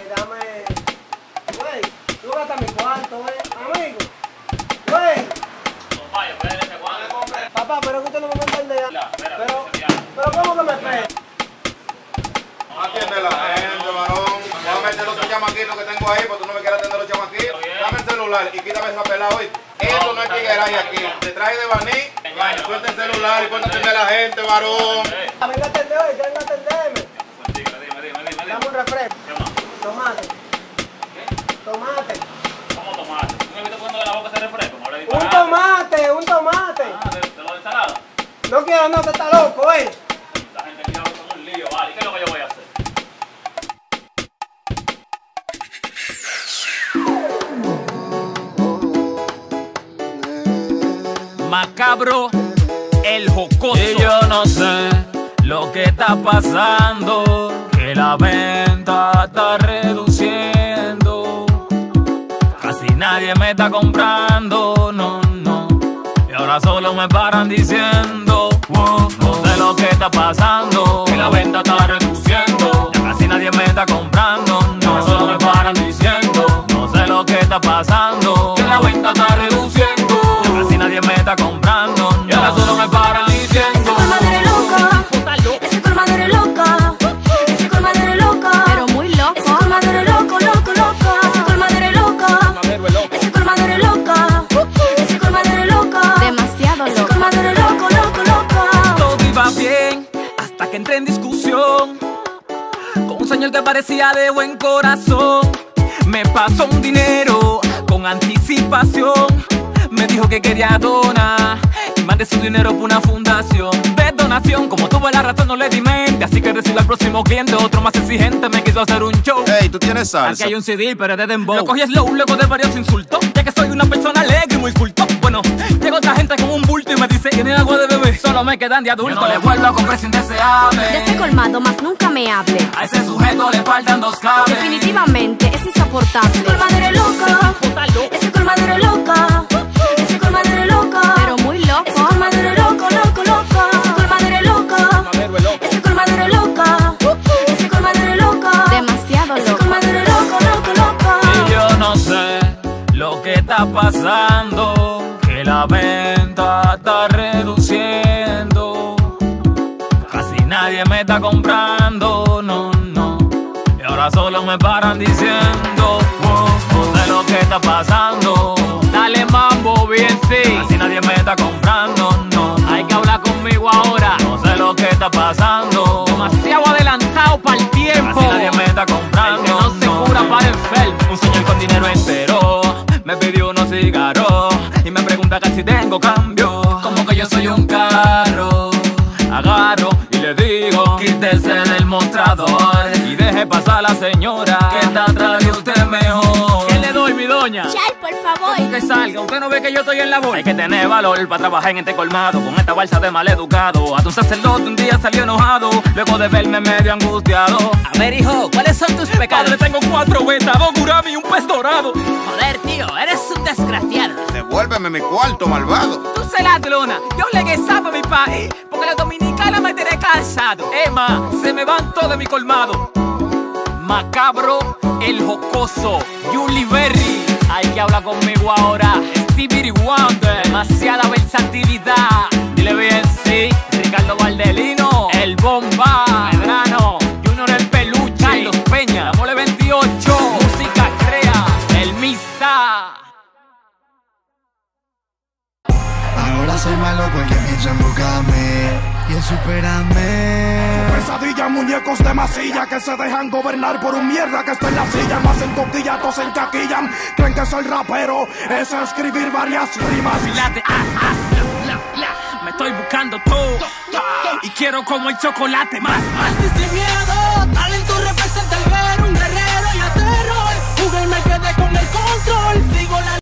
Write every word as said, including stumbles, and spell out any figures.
dame. Güey, tú gastas mi cuarto, güey. Amigo. Güey. Papá, pero que usted no me entiende ya. Pero, pero ¿cómo que me espera? No atiende la gente, varón. Voy a meter los chamaquitos que tengo ahí, porque tú no me quieres atender los chamaquitos. Dame el celular y quítame esa pelada hoy. Esto no es tigueraje aquí. Te trae de Baní, suelta el celular y ponte a atender a la gente, varón. Venga a atender hoy, venga a atenderme. Dame un refresco. Tomate. Tomate. ¿Cómo tomate? ¿Tú me viste poniendo de la boca ese refresco? Un tomate, un tomate. Ah, ¿de, de lo de ensalada? No quiero, no, te está loco, eh. Esta gente aquí ahora son un lío, vale. ¿Qué es lo que yo voy a hacer? Macabro, el jocoso. Y yo no sé lo que está pasando, que la venta está reduciendo. Casi nadie me está comprando, no, no. Y ahora solo me paran diciendo, wow, no sé lo que está pasando, que la venta está reduciendo. Ya casi nadie me está comprando, no. Ahora solo me paran diciendo, no sé lo que está pasando, que la venta está reduciendo. Ya casi nadie me está comprando, no. Y ahora solo me paran diciendo, ese colmadre loca, ese colmadre loca, ese colmadre loca, pero muy loco, ese colmadre loco, loco, loco, ese colmadre loca, ese colmadre loca, ese colmadre loca, demasiado loco, ese colmadre loco, loco, loco. todo iba bien hasta que entré en discusión con un señor que parecía de buen corazón. Me pasó un dinero con anticipación, me dijo que quería donar y mandé su dinero por una fundación de donación. Como tuve la razón no le di mente, así que recibo al próximo cliente, otro más exigente, me quiso hacer un show. Ey, ¿tú tienes salsa? Aquí hay un C D, pero es de dembow. Lo cogí slow luego de varios insultos, ya que soy una persona alegre y muy culto. Bueno, llega otra gente con un bulto y me dice, ¿tiene agua de bebé? Solo me quedan de adulto. Yo no le vuelvo a comprar sin indeseable. De ese colmado más nunca me hable. A ese sujeto le faltan dos cables. Definitivamente es insoportable. Ese colmadre loca, ese colmadre loca, ese colmadre loca, pero muy loco, ese colmadre loco, loco, loco, ese colmadre loca, ese colmadre loca, ese colmadre loca, demasiado loco, ese colmadre loco, loco, loco. Y yo no sé lo que está pasando, que la venta está reduciendo. Casi nadie me está comprando, no, no. Y ahora solo me paran diciendo, wow, no sé lo que está pasando. Dale mambo bien, sí. Casi nadie me está comprando, no. Hay que hablar conmigo ahora. No sé lo que está pasando. Demasiado adelantado para el tiempo. Casi nadie me está comprando. El que no se cura para enfermo. Un señor con dinero entero me pidió unos cigarros y me pregunta que si tengo cambio. Como que yo soy un carro. Agarro y le digo, quítese del mostrador y deje pasar a la señora que está atrás de usted mejor. ¿Qué le doy, mi doña? Chal, por favor. Que salga, usted no ve que yo estoy en la bolsa. Hay que tener valor para trabajar en este colmado con esta balsa de maleducado. Hasta un sacerdote un día salió enojado luego de verme medio angustiado. A ver, hijo, ¿cuáles son tus pecados? Padre, tengo cuatro betas, dos gurami y un pez dorado. Joder, tío, eres un desgraciado. Devuélveme mi cuarto, malvado. Tú se la luna, yo le guesaba a mi país, porque la dominicana me tiene cansado. Emma, se me van todos de mi colmado. Macabro, el jocoso, Julie Berry. Hay que hablar conmigo ahora. Stevie Wonder, demasiada versatilidad. Dile bien, sí. Ricardo Valdelino, el Bomba, Medrano, Junior el Peluche, Carlos Peña, la Mole veintiocho, Música Crea, el Misa. Ahora soy malo porque piensan buscarme y en superarme. Pesadilla, muñecos de masilla que se dejan gobernar por un mierda que está en la silla. Más en toquillatos se encaquillan. Creen que soy rapero, es escribir varias rimas. Y la de as, as, la, la, la. Me estoy buscando todo y quiero como el chocolate más, más. Sin miedo, talento representa el ver un guerrero y a terror. Jugué y me quedé con el control. Sigo la